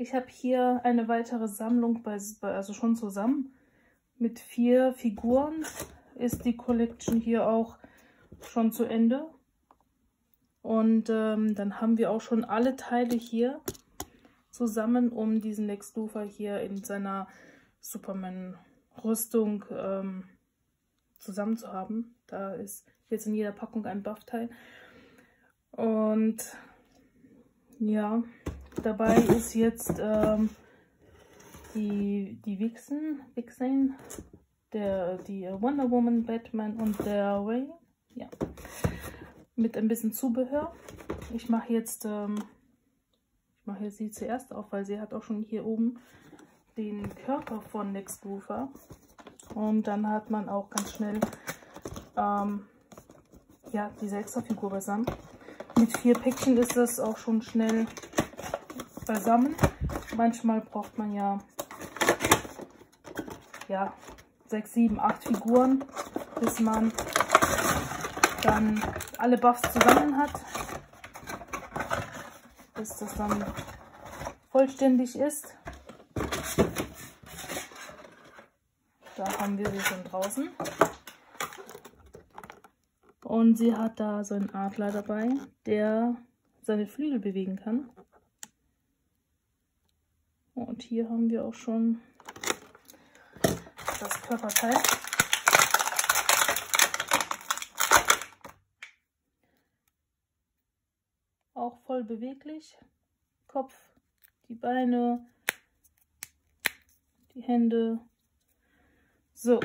Ich habe hier eine weitere Sammlung, also schon zusammen mit 4 Figuren ist die Collection hier auch schon zu Ende. Und dann haben wir auch schon alle Teile hier zusammen, um diesen Lex Luthor hier in seiner Superman-Rüstung zusammen zu haben. Da ist jetzt in jeder Packung ein Buff-Teil. Und ja, dabei ist jetzt die Vixen, die Wonder Woman, Batman und der Ray. Ja, mit ein bisschen Zubehör. Ich mache jetzt sie zuerst auf, weil sie hat auch schon hier oben den Körper von Lex Luthor. Und dann hat man auch ganz schnell ja, diese Extra-Figur beisammen. Mit 4 Päckchen ist das auch schon schnell beisammen. Manchmal braucht man ja 6, 7, 8 Figuren, bis man dann alle Buffs zusammen hat, bis das dann vollständig ist. Da haben wir sie schon draußen. Und sie hat da so einen Adler dabei, der seine Flügel bewegen kann. Und hier haben wir auch schon das Körperteil. Auch voll beweglich. Kopf, die Beine, die Hände. So.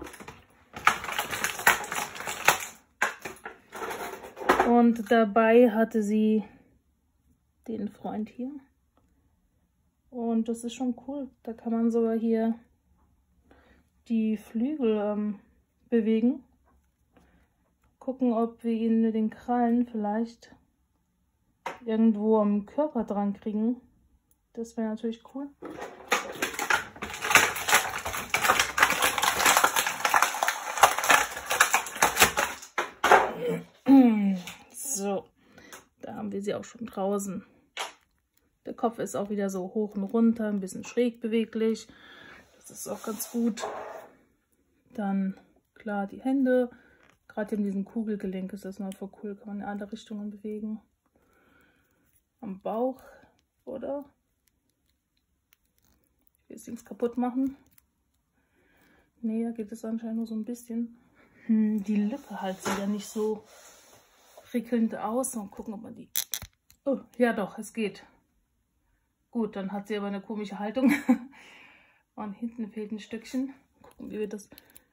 Und dabei hatte sie den Freund hier. Und das ist schon cool. Da kann man sogar hier die Flügel bewegen. Gucken, ob wir ihn mit den Krallen vielleicht irgendwo am Körper dran kriegen. Das wäre natürlich cool. So, da haben wir sie auch schon draußen. Der Kopf ist auch wieder so hoch und runter, ein bisschen schräg beweglich. Das ist auch ganz gut. Dann, klar, die Hände. Gerade in diesem Kugelgelenk ist das noch voll cool. Kann man in alle Richtungen bewegen. Am Bauch, oder? Ich will jetzt nichts kaputt machen. Nee, da geht es anscheinend nur so ein bisschen. Die Lippe halt sieht ja nicht so prickelnd aus. Mal gucken, ob man die... Oh, ja doch, es geht. Gut, dann hat sie aber eine komische Haltung. Und hinten fehlt ein Stückchen. Gucken, wie wir das...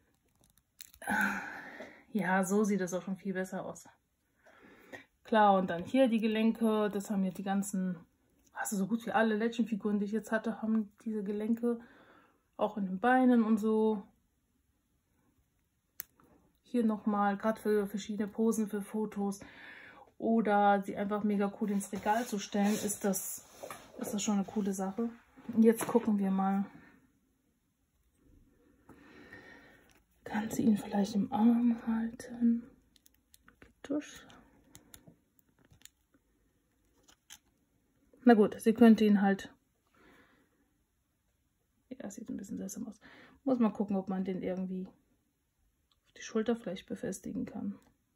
Ja, so sieht das auch schon viel besser aus. Klar, und dann hier die Gelenke. Das haben ja die ganzen... Also so gut wie alle Legend-Figuren, die ich jetzt hatte, haben diese Gelenke. Auch in den Beinen und so. Hier nochmal, gerade für verschiedene Posen, für Fotos. Oder sie einfach mega cool ins Regal zu stellen, ist das schon eine coole Sache. Und jetzt gucken wir mal. Kann sie ihn vielleicht im Arm halten? Getusch. Na gut, sie könnte ihn halt... Ja, sieht ein bisschen seltsam aus. Muss mal gucken, ob man den irgendwie auf die Schulter vielleicht befestigen kann.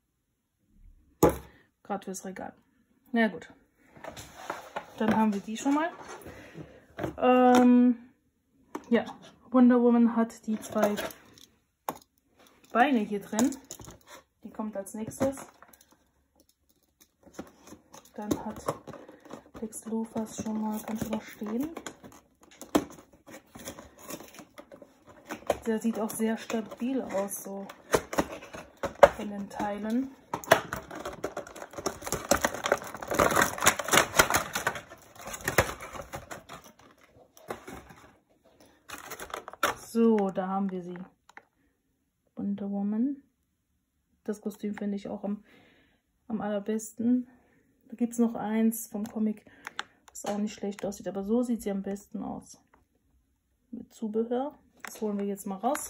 Gerade fürs Regal. Na gut. Dann haben wir die schon mal. Ja, Wonder Woman hat die 2 Beine hier drin. Die kommt als nächstes. Dann hat Lex Luthor schon mal, kann schon mal stehen. Der sieht auch sehr stabil aus, so in den Teilen. So, da haben wir sie. Wonder Woman. Das Kostüm finde ich auch am allerbesten. Da gibt es noch eins vom Comic, das auch nicht schlecht aussieht. Aber so sieht sie am besten aus. Mit Zubehör. Das holen wir jetzt mal raus.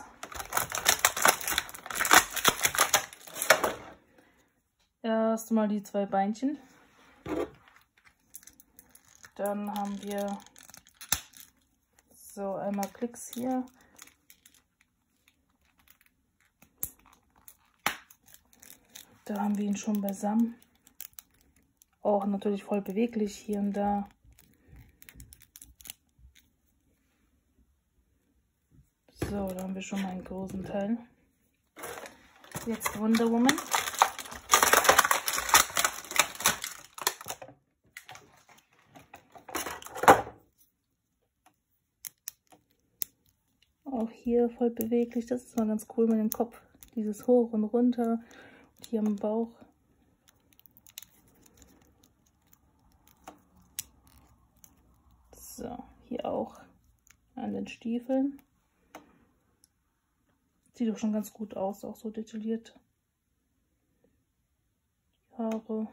Erst mal die 2 Beinchen. Dann haben wir So, einmal Klicks hier. Da haben wir ihn schon beisammen. Auch natürlich voll beweglich hier und da. So, da haben wir schon mal einen großen Teil. Jetzt Wonder Woman. Auch hier voll beweglich. Das ist mal ganz cool mit dem Kopf. Dieses hoch und runter. Und hier am Bauch. So, hier auch an den Stiefeln. Sieht doch schon ganz gut aus, auch so detailliert. Die Haare.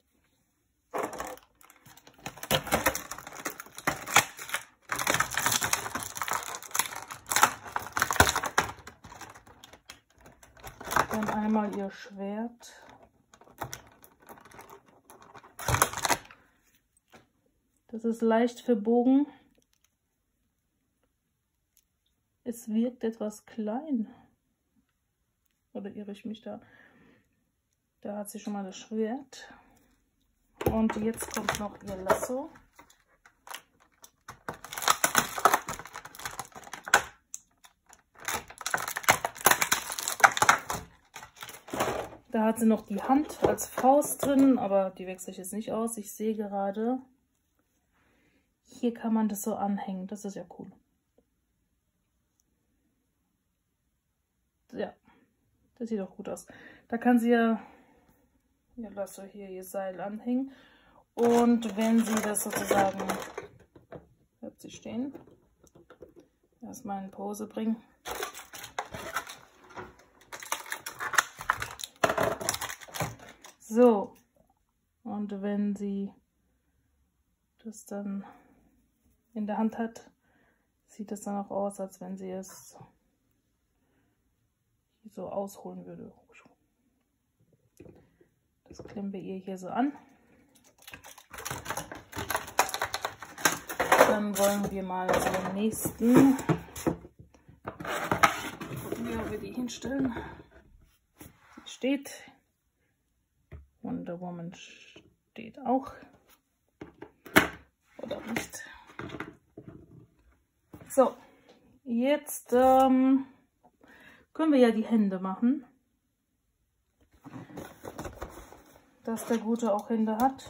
Dann einmal ihr Schwert. Das ist leicht verbogen. Es wirkt etwas klein. Oder irre ich mich da? Da hat sie schon mal das Schwert. Und jetzt kommt noch ihr Lasso. Da hat sie noch die Hand als Faust drin, aber die wechsle ich jetzt nicht aus. Ich sehe gerade, hier kann man das so anhängen. Das ist ja cool. Ja, das sieht auch gut aus. Da kann sie ja Lasso hier ihr Seil anhängen. Und wenn sie das sozusagen, bleibt sie stehen, erstmal in Pose bringen. So, und wenn sie das dann in der Hand hat, sieht es dann auch aus, als wenn sie es so ausholen würde. Das klemmen wir ihr hier so an. Dann wollen wir mal zum nächsten, ja, wir die hinstellen. Sie steht. Wonder Woman steht auch. Oder nicht. So, jetzt können wir ja die Hände machen. Dass der Gute auch Hände hat.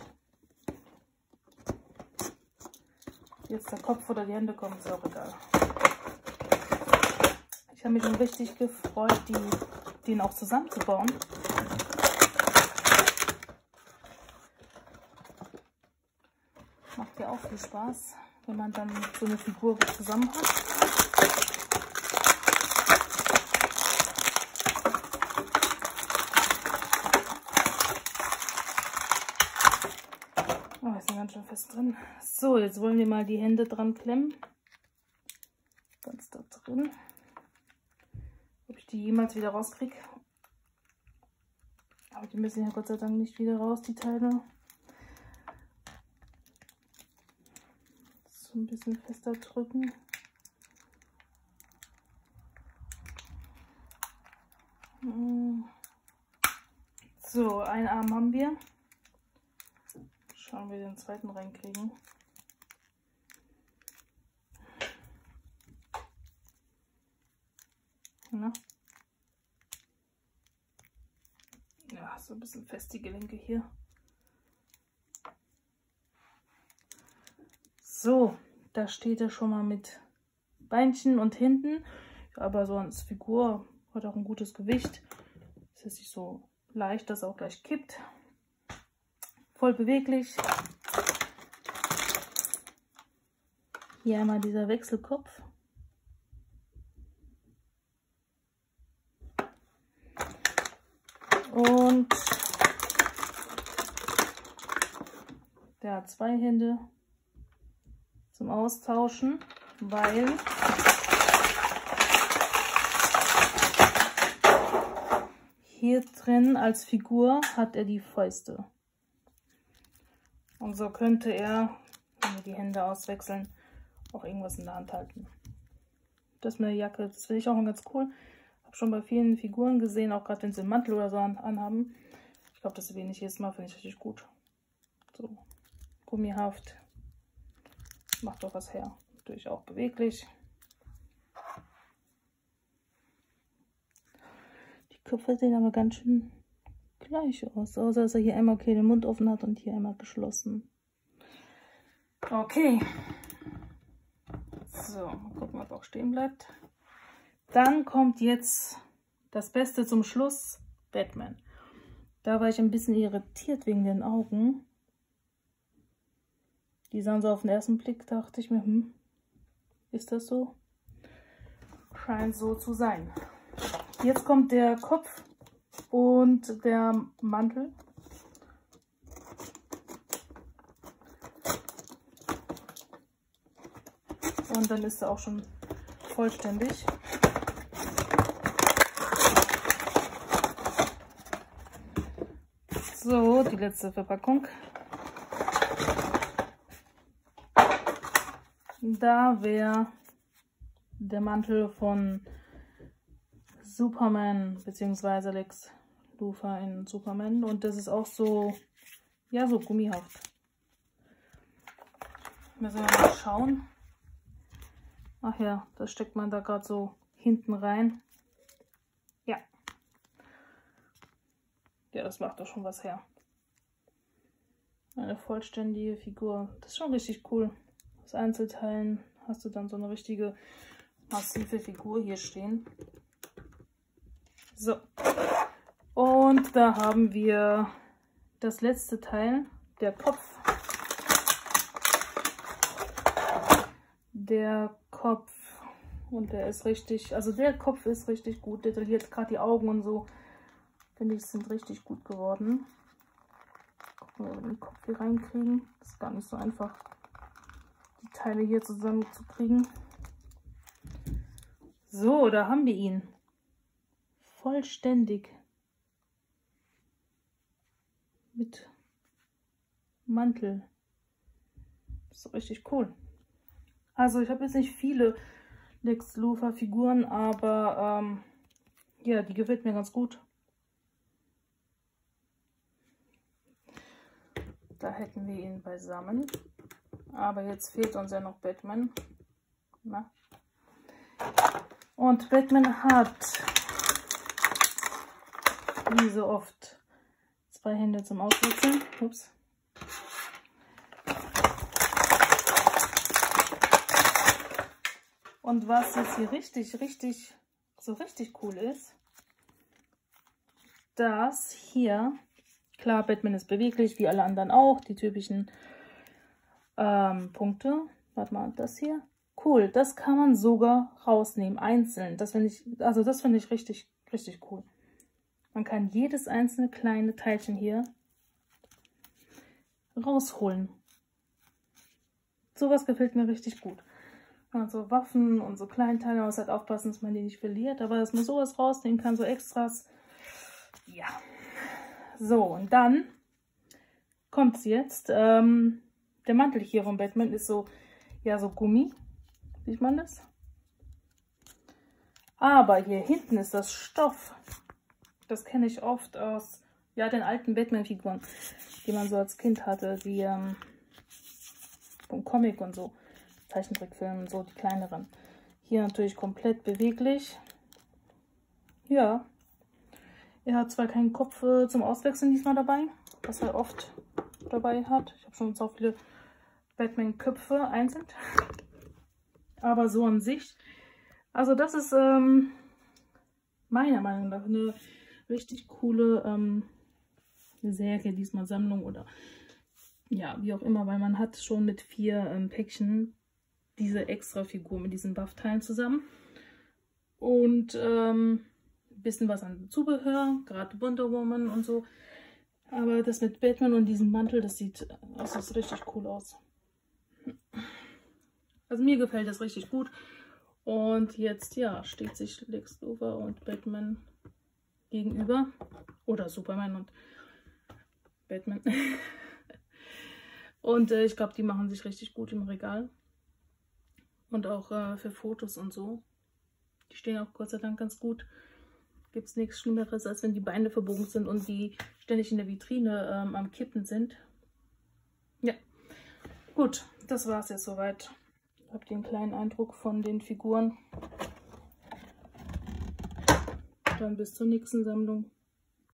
Jetzt der Kopf oder die Hände kommen, ist auch egal. Ich habe mich schon richtig gefreut, den auch zusammenzubauen. Macht ja auch viel Spaß, wenn man dann so eine Figur zusammen hat. Oh, ist ganz schön fest drin. So, jetzt wollen wir mal die Hände dran klemmen. Ganz da drin. Ob ich die jemals wieder rauskriege. Aber die müssen ja Gott sei Dank nicht wieder raus, die Teile. So ein bisschen fester drücken. So, einen Arm haben wir. Schauen, wie wir den zweiten reinkriegen. Na? Ja, so ein bisschen fest die Gelenke hier. So, da steht er schon mal mit Beinchen und hinten. Ja, aber so als Figur hat auch ein gutes Gewicht. Ist jetzt nicht so leicht, dass er auch gleich kippt. Voll beweglich. Hier einmal dieser Wechselkopf. Und der hat zwei Hände zum Austauschen, weil hier drin als Figur hat er die Fäuste. Und so könnte er, wenn wir die Hände auswechseln, auch irgendwas in der Hand halten. Das ist eine Jacke. Das finde ich auch ganz cool. Habe schon bei vielen Figuren gesehen, auch gerade wenn sie einen Mantel oder so anhaben. Ich glaube, das erwähne ich jedes Mal, finde ich richtig gut. So, gummihaft. Macht doch was her. Natürlich auch beweglich. Die Köpfe sehen aber ganz schön gleich aus. Außer dass er hier einmal den Mund offen hat und hier einmal geschlossen. Okay. So, mal gucken, ob er auch stehen bleibt. Dann kommt jetzt das Beste zum Schluss, Batman. Da war ich ein bisschen irritiert wegen den Augen. Die sahen so auf den ersten Blick, dachte ich mir, ist das so? Scheint so zu sein. Jetzt kommt der Kopf und der Mantel. Und dann ist er auch schon vollständig. So, die letzte Verpackung. Da wäre der Mantel von Superman, beziehungsweise Lex Luthor in Superman. Und das ist auch so, ja, so gummihaft. Müssen wir mal schauen. Ach ja, das steckt man da gerade so hinten rein. Ja. Ja, das macht doch schon was her. Eine vollständige Figur. Das ist schon richtig cool. Aus Einzelteilen hast du dann so eine richtige massive Figur hier stehen. So. Und da haben wir das letzte Teil, der Kopf. Der Kopf. Und der ist richtig, also der Kopf ist richtig gut detailliert. Gerade die Augen und so, finde ich, sind richtig gut geworden. Gucken, ob wir den Kopf hier reinkriegen. Das ist gar nicht so einfach, die Teile hier zusammenzukriegen. So, da haben wir ihn. Vollständig. Mit Mantel. Das ist richtig cool. Also ich habe jetzt nicht viele Lex Luthor Figuren, aber ja, die gefällt mir ganz gut. Da hätten wir ihn beisammen. Aber jetzt fehlt uns ja noch Batman. Na? Und Batman hat, wie so oft, 2 Hände zum Auswechseln. Ups. Und was jetzt hier richtig cool ist, dass hier, klar, Batman ist beweglich, wie alle anderen auch, die typischen Punkte. Warte mal, das hier. Cool, das kann man sogar rausnehmen, einzeln. Das finde ich, also das finde ich richtig cool. Man kann jedes einzelne kleine Teilchen hier rausholen. Sowas gefällt mir richtig gut. Also Waffen und so Kleinteile, man muss halt aufpassen, dass man die nicht verliert, aber dass man sowas rausnehmen kann, so Extras. Ja. So, und dann kommt es jetzt. Der Mantel hier von Batman ist so, ja, so Gummi. Sieht man das? Aber hier hinten ist das Stoff. Das kenne ich oft aus, ja, den alten Batman-Figuren, die man so als Kind hatte, die vom Comic und so. Zeichentrickfilmen, so die kleineren. Hier natürlich komplett beweglich. Ja. Er hat zwar keinen Kopf zum Auswechseln diesmal dabei, was er oft dabei hat. Ich habe schon so viele Batman-Köpfe einzeln. Aber so an sich, also das ist meiner Meinung nach eine richtig coole Serie, diesmal Sammlung oder ja, wie auch immer, weil man hat schon mit 4 Päckchen diese extra Figur mit diesen Buff-Teilen zusammen. Und ein bisschen was an Zubehör, gerade Wonder Woman und so. Aber das mit Batman und diesem Mantel, das sieht richtig cool aus. Also mir gefällt das richtig gut. Und jetzt, ja, steht sich Lex Luthor und Batman gegenüber. Oder Superman und Batman. Und ich glaube, die machen sich richtig gut im Regal. Und auch für Fotos und so. Die stehen auch Gott sei Dank ganz gut. Gibt es nichts Schlimmeres, als wenn die Beine verbogen sind und die ständig in der Vitrine am Kippen sind. Ja, gut, das war es jetzt soweit. Habt ihr einen kleinen Eindruck von den Figuren. Dann bis zur nächsten Sammlung.